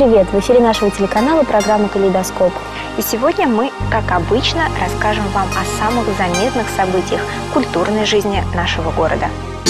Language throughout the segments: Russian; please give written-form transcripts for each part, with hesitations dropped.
привет! В эфире нашего телеканала программа «Калейдоскоп». И сегодня мы, как обычно, расскажем вам о самых заметных событиях культурной жизни нашего города.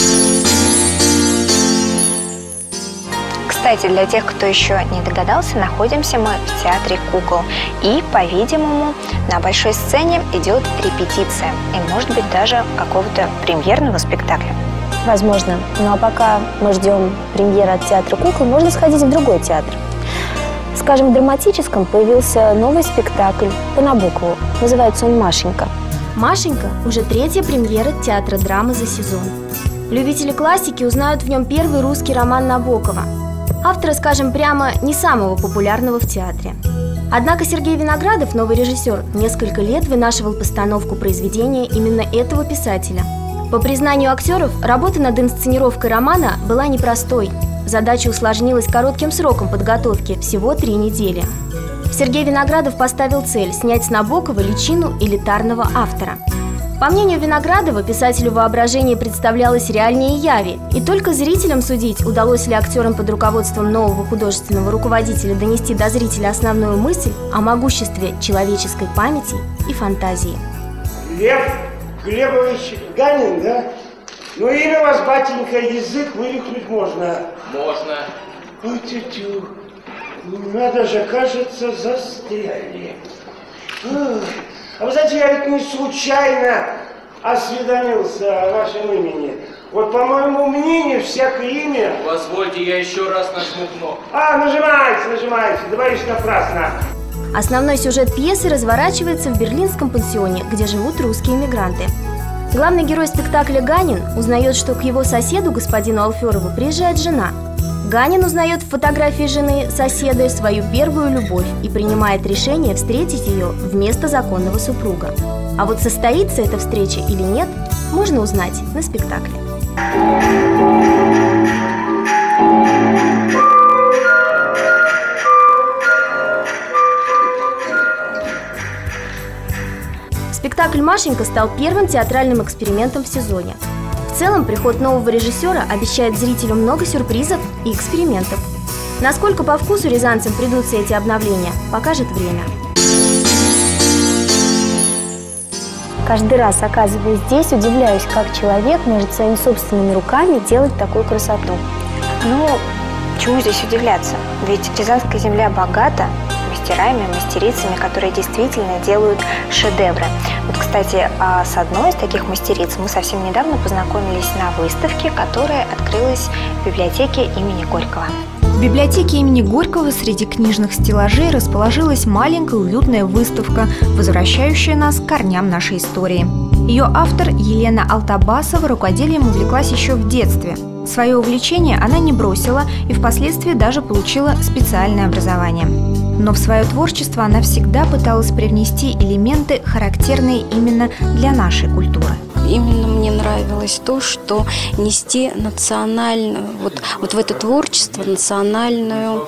Кстати, для тех, кто еще не догадался, находимся мы в Театре кукол. И, по-видимому, на большой сцене идет репетиция. И, может быть, даже какого-то премьерного спектакля. Возможно. Ну а пока мы ждем премьеры от Театра кукол, можно сходить в другой театр. Скажем, в драматическом появился новый спектакль по Набокову. Называется он «Машенька». «Машенька» уже третья премьера театра драмы за сезон. Любители классики узнают в нем первый русский роман Набокова. Автора, скажем прямо, не самого популярного в театре. Однако Сергей Виноградов, новый режиссер, несколько лет вынашивал постановку произведения именно этого писателя. По признанию актеров, работа над инсценировкой романа была непростой. Задача усложнилась коротким сроком подготовки – всего 3 недели. Сергей Виноградов поставил цель – снять с Набокова личину элитарного автора. По мнению Виноградова, писателю воображение представлялось реальнее яви, и только зрителям судить, удалось ли актерам под руководством нового художественного руководителя донести до зрителя основную мысль о могуществе человеческой памяти и фантазии. Лев Глебович Ганин, да? Ну, имя у вас, батенька, язык вывихнуть можно. Можно. Ой, тю-тю. Надо же, кажется, застряли. А вы знаете, я ведь не случайно осведомился о вашем имени. Вот, по моему мнению, всякое имя... Позвольте, я еще раз нажму кнопку. Нажимайте, да боюсь, напрасно. Основной сюжет пьесы разворачивается в берлинском пансионе, где живут русские мигранты. Главный герой спектакля Ганин узнает, что к его соседу, господину Алферову, приезжает жена. Ганин узнает в фотографии жены соседа свою первую любовь и принимает решение встретить ее вместо законного супруга. А вот состоится эта встреча или нет, можно узнать на спектакле. Спектакль «Машенька» стал первым театральным экспериментом в сезоне. В целом, приход нового режиссера обещает зрителю много сюрпризов и экспериментов. Насколько по вкусу рязанцам придутся эти обновления, покажет время. Каждый раз, оказываясь здесь, удивляюсь, как человек может своими собственными руками делать такую красоту. Ну, чему здесь удивляться? Ведь Рязанская земля богата мастерами, мастерицами, которые действительно делают шедевры. Вот, кстати, с одной из таких мастериц мы совсем недавно познакомились на выставке, которая открылась в библиотеке имени Горького. В библиотеке имени Горького среди книжных стеллажей расположилась маленькая уютная выставка, возвращающая нас к корням нашей истории. Ее автор Елена Алтабасова рукоделием увлеклась еще в детстве. Свое увлечение она не бросила и впоследствии даже получила специальное образование. Но в свое творчество она всегда пыталась привнести элементы, характерные именно для нашей культуры. Именно мне нравилось то, что нести национальную, вот в это творчество национальные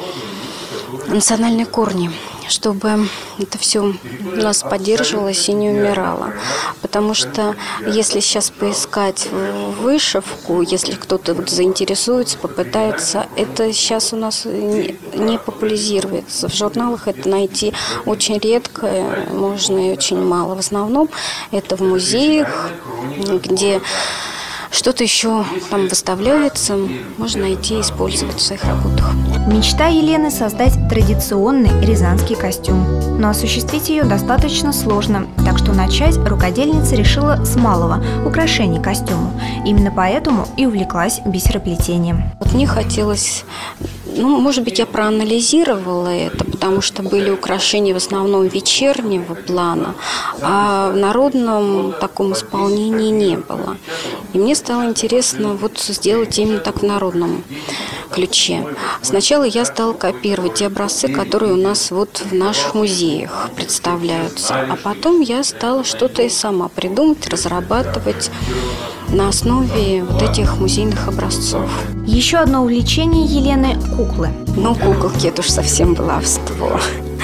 корни, чтобы это все у нас поддерживалось и не умирало. Потому что если сейчас поискать вышивку, если кто-то заинтересуется, попытается, это сейчас у нас не популяризируется. В журналах это найти очень редко, можно и очень мало. В основном это в музеях, где что-то еще там выставляется, можно найти и использовать в своих работах. Мечта Елены – создать традиционный рязанский костюм. Но осуществить ее достаточно сложно, так что начать рукодельница решила с малого – украшений костюму. Именно поэтому и увлеклась бисероплетением. Вот мне хотелось... может быть, я проанализировала это, потому что были украшения в основном вечернего плана, а в народном таком исполнении не было. И мне стало интересно сделать именно так в народном ключе. Сначала я стала копировать те образцы, которые у нас в наших музеях представляются, а потом я стала что-то и сама придумать, разрабатывать на основе этих музейных образцов. Еще одно увлечение Елены – куклы. Куколки – это уж совсем баловство.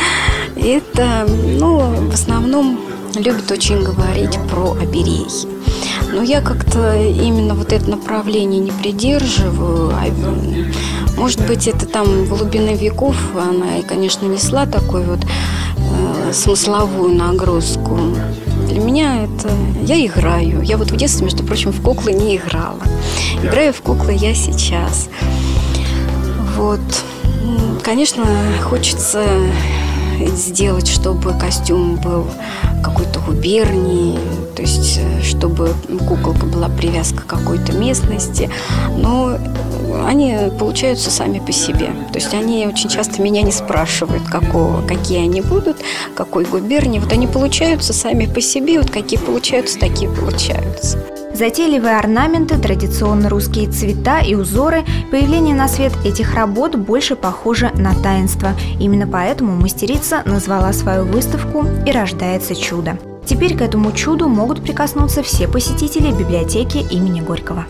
Это, в основном любят очень говорить про обереги. Но я как-то именно это направление не придерживаю. Может быть, это там глубины веков, она и, конечно, несла такую вот смысловую нагрузку. Для меня это... Я играю. Я вот в детстве, между прочим, в куклы не играла. Играю в куклы я сейчас. Вот. Конечно, хочется сделать, чтобы костюм был какой-то губернии, то есть чтобы куколка была привязка к какой-то местности, но они получаются сами по себе. То есть они очень часто меня не спрашивают, какие они будут, какой губернии. Вот они получаются сами по себе, вот какие получаются, такие получаются. Затейливые орнаменты, традиционно русские цвета и узоры, появление на свет этих работ больше похоже на таинство. Именно поэтому мастерица назвала свою выставку «И рождается чудо». Теперь к этому чуду могут прикоснуться все посетители библиотеки имени Горького.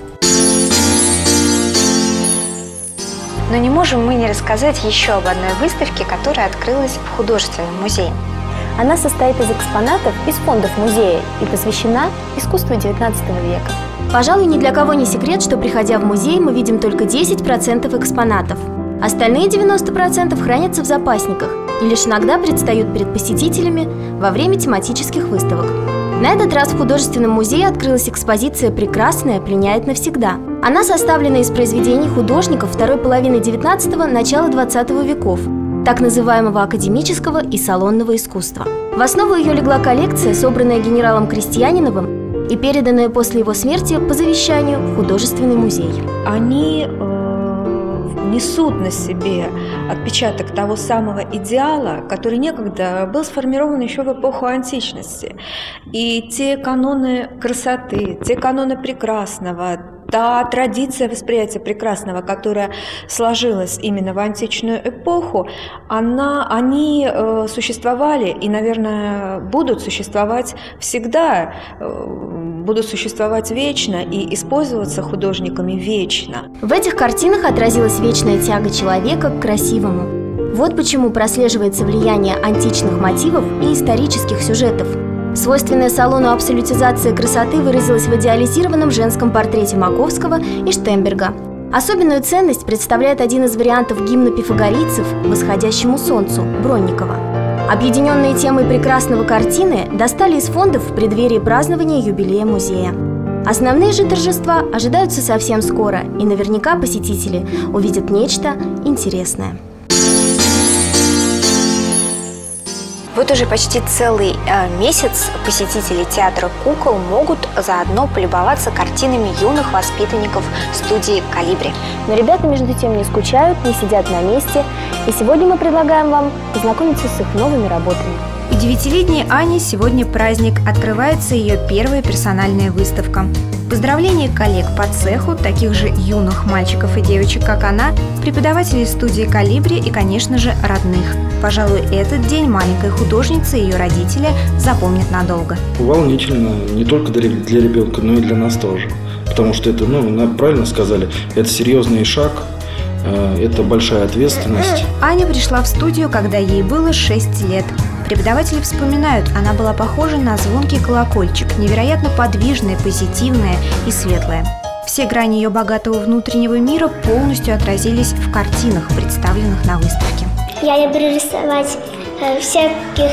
Но не можем мы не рассказать еще об одной выставке, которая открылась в художественном музее. Она состоит из экспонатов из фондов музея и посвящена искусству XIX века. Пожалуй, ни для кого не секрет, что, приходя в музей, мы видим только 10% экспонатов. Остальные 90% хранятся в запасниках и лишь иногда предстают перед посетителями во время тематических выставок. На этот раз в художественном музее открылась экспозиция «Прекрасное пленяет навсегда». Она составлена из произведений художников второй половины XIX – начала XX веков, так называемого академического и салонного искусства. В основу ее легла коллекция, собранная генералом Крестьяниновым и переданная после его смерти по завещанию в художественный музей. Они несут на себе отпечаток того самого идеала, который некогда был сформирован еще в эпоху античности. И те каноны красоты, те каноны прекрасного, та традиция восприятия прекрасного, которая сложилась именно в античную эпоху, они существовали и, наверное, будут существовать всегда, будут существовать вечно и использоваться художниками вечно. В этих картинах отразилась вечная тяга человека к красивому. Вот почему прослеживается влияние античных мотивов и исторических сюжетов. Свойственная салону абсолютизация красоты выразилась в идеализированном женском портрете Маковского и Штемберга. Особенную ценность представляет один из вариантов гимна пифагорийцев «Восходящему солнцу» Бронникова. Объединенные темой прекрасного картины достали из фондов в преддверии празднования юбилея музея. Основные же торжества ожидаются совсем скоро, и наверняка посетители увидят нечто интересное. Вот уже почти целый месяц посетители театра кукол могут заодно полюбоваться картинами юных воспитанников студии «Колибри». Но ребята, между тем, не скучают, не сидят на месте. И сегодня мы предлагаем вам познакомиться с их новыми работами. У 9-летней Ани сегодня праздник. Открывается ее первая персональная выставка. Поздравления коллег по цеху, таких же юных мальчиков и девочек, как она, преподавателей студии «Колибри» и, конечно же, родных. Пожалуй, этот день маленькая художница и ее родители запомнят надолго. Волнительно не только для ребенка, но и для нас тоже. Потому что это, правильно сказали, это серьезный шаг, это большая ответственность. Аня пришла в студию, когда ей было 6 лет. Преподаватели вспоминают, она была похожа на звонкий колокольчик, невероятно подвижная, позитивная и светлая. Все грани ее богатого внутреннего мира полностью отразились в картинах, представленных на выставке. Я люблю рисовать всяких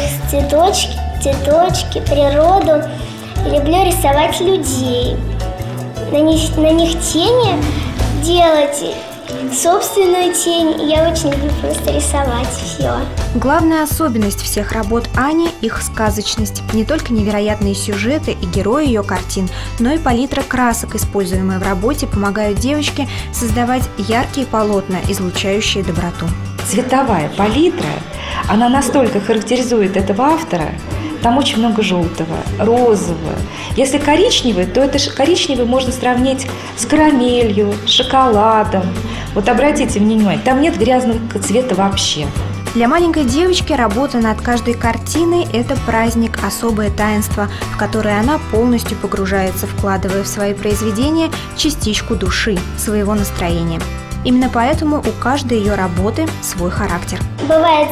цветочки, природу. Люблю рисовать людей. На них тени делать, собственную тень. Я очень люблю просто рисовать все. Главная особенность всех работ Ани – их сказочность. Не только невероятные сюжеты и герои ее картин, но и палитра красок, используемые в работе, помогают девочке создавать яркие полотна, излучающие доброту. Цветовая палитра, она настолько характеризует этого автора. Там очень много желтого, розового. Если коричневый, то это коричневый можно сравнить с карамелью, шоколадом. Вот обратите внимание, там нет грязного цвета вообще. Для маленькой девочки работа над каждой картиной – это праздник, особое таинство, в которое она полностью погружается, вкладывая в свои произведения частичку души, своего настроения. Именно поэтому у каждой ее работы свой характер. Бывает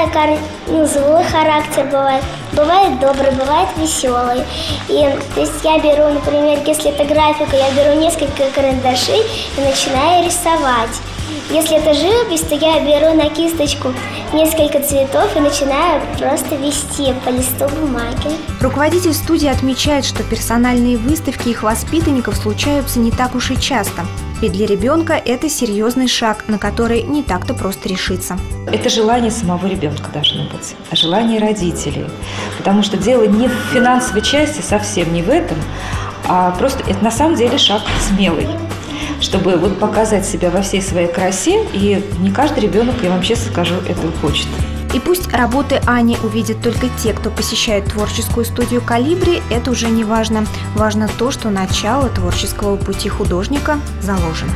злой характер, бывает добрый, бывает веселый. И то есть я беру, например, если это графика, я беру несколько карандашей и начинаю рисовать. Если это живопись, то я беру на кисточку несколько цветов и начинаю просто вести по листу бумаги. Руководитель студии отмечает, что персональные выставки их воспитанников случаются не так уж и часто. Ведь для ребенка это серьезный шаг, на который не так-то просто решиться. Это желание самого ребенка должно быть, а желание родителей. Потому что дело не в финансовой части, совсем не в этом, а просто это на самом деле шаг смелый, чтобы вот показать себя во всей своей красе, и не каждый ребенок, я вам честно скажу, этого хочет. И пусть работы Ани увидят только те, кто посещает творческую студию «Колибри», это уже не важно. Важно то, что начало творческого пути художника заложено.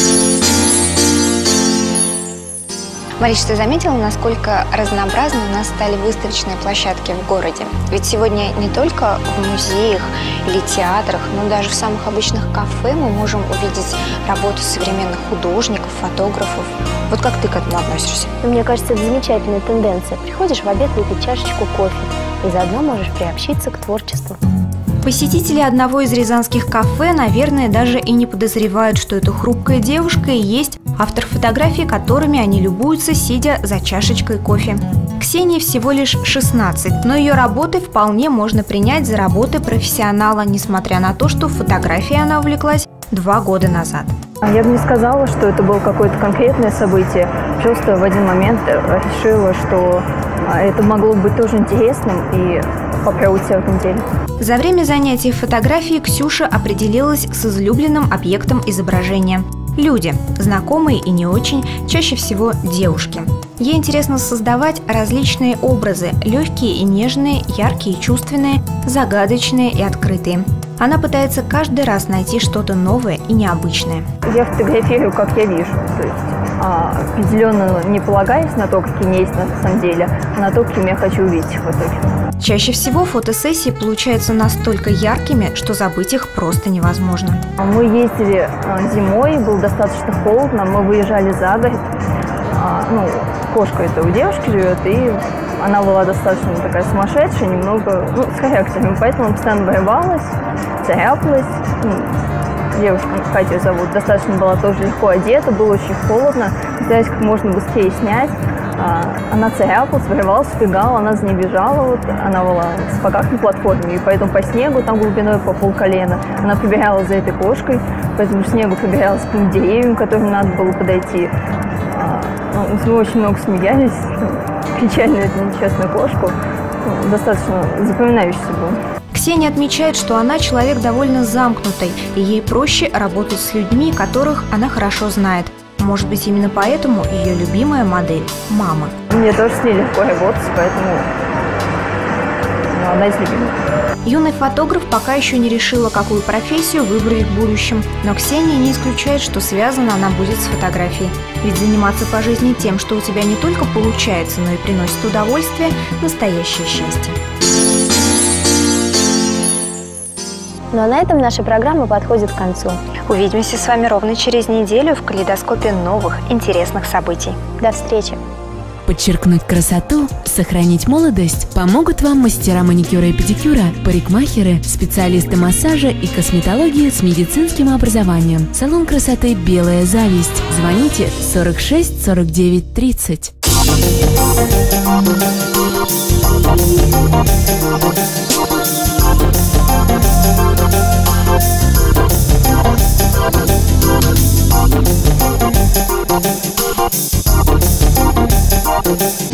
Мариш, ты заметила, насколько разнообразны у нас стали выставочные площадки в городе? Ведь сегодня не только в музеях или театрах, но даже в самых обычных кафе мы можем увидеть работу современных художников, фотографов. Вот как ты к этому относишься? Мне кажется, это замечательная тенденция. Приходишь в обед выпить чашечку кофе и заодно можешь приобщиться к творчеству. Посетители одного из рязанских кафе, наверное, даже и не подозревают, что эта хрупкая девушка и есть автор фотографий, которыми они любуются, сидя за чашечкой кофе. Ксении всего лишь 16, но ее работы вполне можно принять за работы профессионала, несмотря на то, что в фотографии она увлеклась 2 года назад. Я бы не сказала, что это было какое-то конкретное событие. Просто в один момент решила, что это могло быть тоже интересным и попробовать себя в этом деле. За время занятий фотографией Ксюша определилась с излюбленным объектом изображения. Люди, знакомые и не очень, чаще всего девушки. Ей интересно создавать различные образы – легкие и нежные, яркие и чувственные, загадочные и открытые. Она пытается каждый раз найти что-то новое и необычное. Я фотографирую, как я вижу. То есть определенно не полагаясь на то, какие они есть на самом деле, а на то, каким я хочу увидеть их в итоге. Чаще всего фотосессии получаются настолько яркими, что забыть их просто невозможно. Мы ездили зимой, было достаточно холодно, мы выезжали за город. Кошка это у девушки живет, и она была достаточно такая сумасшедшая, немного, с характером, поэтому постоянно боевалась, царапалась. Девушка, Катя ее зовут, достаточно была тоже легко одета, было очень холодно, пытаясь как можно быстрее снять. Она царапалась, вырывалась, убегала, она за ней бежала, она была в сапогах на платформе, и поэтому по снегу, там глубиной по полколена, она побегала за этой кошкой, поэтому снегу побегала с теми деревьями, к которым надо было подойти. Мы очень много смеялись, кричали на эту несчастную кошку, достаточно запоминающийся был. Ксения отмечает, что она человек довольно замкнутый, и ей проще работать с людьми, которых она хорошо знает. Может быть, именно поэтому ее любимая модель – мама. Мне тоже с ней легко работать, поэтому она из любимых. Юный фотограф пока еще не решила, какую профессию выбрать в будущем. Но Ксения не исключает, что связана она будет с фотографией. Ведь заниматься по жизни тем, что у тебя не только получается, но и приносит удовольствие – настоящее счастье. Ну а на этом наша программа подходит к концу. Увидимся с вами ровно через неделю в калейдоскопе новых интересных событий. До встречи! Подчеркнуть красоту, сохранить молодость помогут вам мастера маникюра и педикюра, парикмахеры, специалисты массажа и косметологии с медицинским образованием. Салон красоты «Белая зависть». Звоните 46 49 30. Thank you.